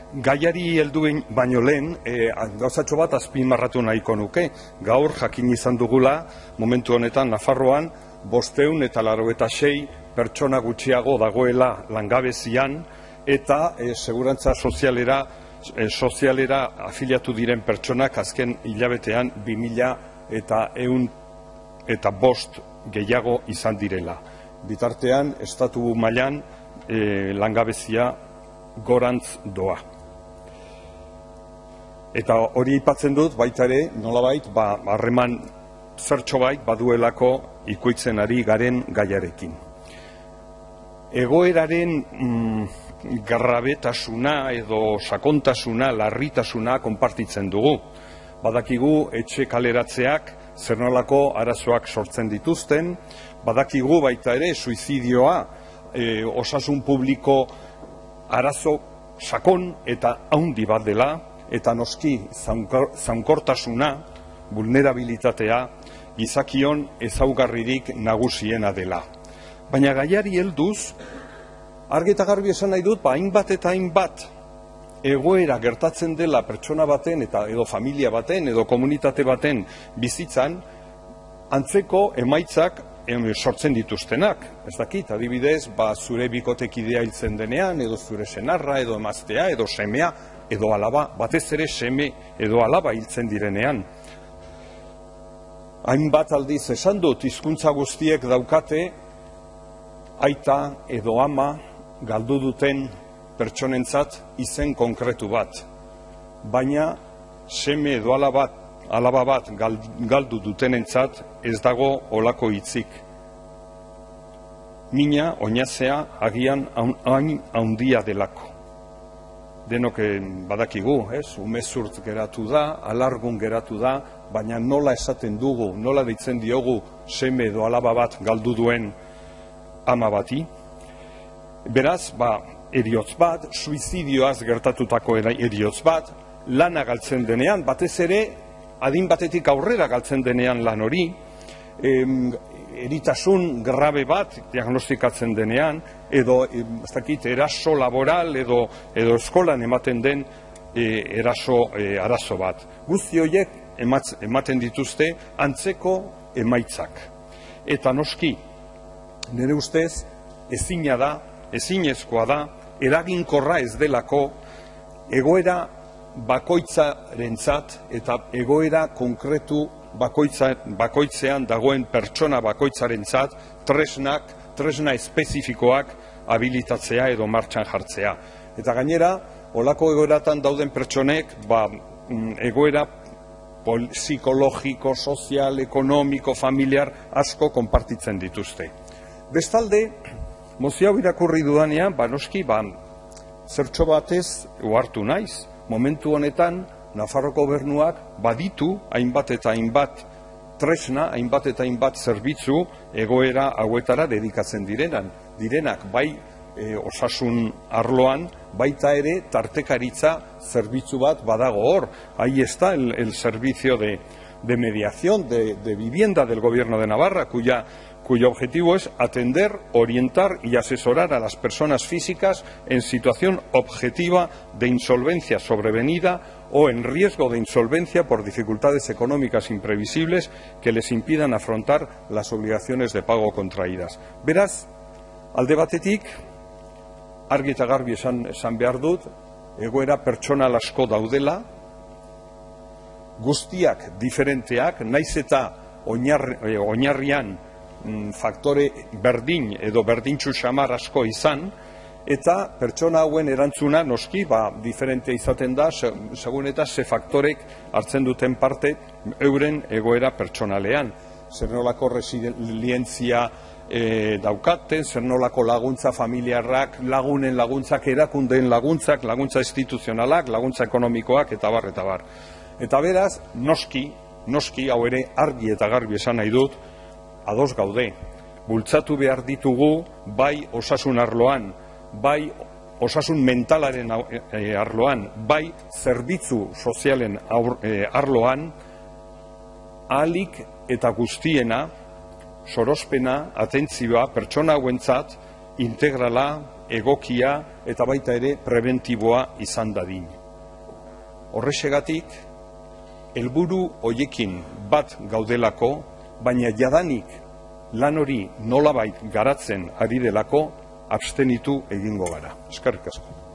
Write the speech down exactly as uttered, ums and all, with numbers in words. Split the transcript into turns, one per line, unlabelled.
Gaiari helduen baino lehen, e, gauzatxo bat azpimarratu nahiko nuke. Gaur jakin izan dugula, momentu honetan Nafarroan, bosteun eta laurogeita sei pertsona gutxiago dagoela langabezian, eta e, segurantza sozialera, e, sozialera afiliatu diren pertsonak azken hilabetean bi mila eta ehun eta bost gehiago izan direla. Bitartean, estatu mailan e, langabezia gorantz doa. Eta hori aipatzen dut baita ere, nolabait, ba, harreman zertxo bait baduelako ikuitzen ari garen gaiarekin. Egoeraren mm, grabetasuna edo sakontasuna, larritasuna konpartitzen dugu. Badakigu etxe kaleratzeak zer nolako arazoak sortzen dituzten, badakigu baita ere suizidioa e, osasun publiko arazo sakon eta haundi bat dela, eta noski zaunkortasuna, vulnerabilitatea, gizakion ezaugarririk nagusiena dela. Baina gaiari helduz, argi eta garbi esan nahi dut, ba, hainbat eta hainbat egoera gertatzen dela pertsona baten eta edo familia baten edo komunitate baten bizitzan, antzeko emaitzak em, sortzen dituztenak. Ez dakit, adibidez, ba, zure bikotekidea hiltzen denean, edo zure senarra, edo emaztea, edo semea, edo alaba, batez ere seme edo alaba hiltzen direnean. Hainbat aldiz esan dut, hizkuntza guztiek daukate aita edo ama galdu duten pertsonentzat izen konkretu bat. Baina seme edo alaba, alaba bat galdu dutenentzat ez dago olako hitzik. Mina, oinazea, agian hain haundia delako. Denok badakigu, ez? Umezurtz geratu da, alargun geratu da, baina nola esaten dugu, nola deitzen diogu seme edo alaba bat galdu duen ama bati. Beraz, ba, heriotz bat, suizidioaz gertatutako heriotz bat, lana galtzen denean, batez ere, adin batetik aurrera galtzen denean lan hori, em, eritasun grabe bat diagnostikatzen denean, edo ez dakit, eraso laboral edo, edo eskolan ematen den e, eraso e, arazo bat. Guzti horiek ematz, ematen dituzte antzeko emaitzak. Eta noski, nire ustez, ezina da, ezinezkoa da, eraginkorra ez delako, egoera bakoitzarentzat eta egoera konkretu Bakoitza, bakoitzean dagoen pertsona bakoitzarentzat tresnak, tresna espezifikoak habilitatzea edo martxan jartzea. Eta gainera, olako egoeratan dauden pertsonek, ba, egoera psikologiko, sozial, ekonomiko, familiar asko konpartitzen dituzte. Bestalde, mozio hau irakurri dudanean, ba, noski, ba, zertxo batez uhartu naiz, momentu honetan, Nafarroko gobernuak baditu hainbat eta hainbat tresna, hainbat eta hainbat zerbitzu egoera hauetara dedikatzen direnan. Direnak bai e, osasun arloan, baita ere tartekaritza zerbitzu bat badago hor. Ahí está el, el servicio de, de mediación de, de vivienda del Gobierno de Navarra, cuya cuyo objetivo es atender, orientar y asesorar a las personas físicas en situación objetiva de insolvencia sobrevenida o en riesgo de insolvencia por dificultades económicas imprevisibles que les impidan afrontar las obligaciones de pago contraídas. Beraz, alde batetik, argi eta garbi esan, esan behar dut, egoera pertsonal asko daudela, guztiak diferenteak, naiz eta oinarri, oinarrian faktore berdin edo berdintxu xamar asko izan, eta pertsona hauen erantzuna noski, ba, diferente izaten da, segun eta ze faktorek hartzen duten parte euren egoera pertsonalean. Zer nolako resilientzia e, daukaten, zer nolako laguntza familiarrak, lagunen laguntzak, erakundeen laguntzak, laguntza instituzionalak, laguntza ekonomikoak, eta bar, eta bar. Eta beraz, noski, noski, hau ere argi eta garbi esan nahi dut, ados gaude, bultzatu behar ditugu bai osasun arloan, bai osasun mentalaren arloan, bai zerbitzu sozialen arloan, ahalik eta guztiena, sorospena, atentzioa, pertsona hauentzat, integrala, egokia eta baita ere prebentiboa izan dadin. Horrexegatik, helburu hoiekin bat gaudelako, baina jadanik lan hori nolabait garatzen ari delako abstenitu egingo gara. Eskerrik asko.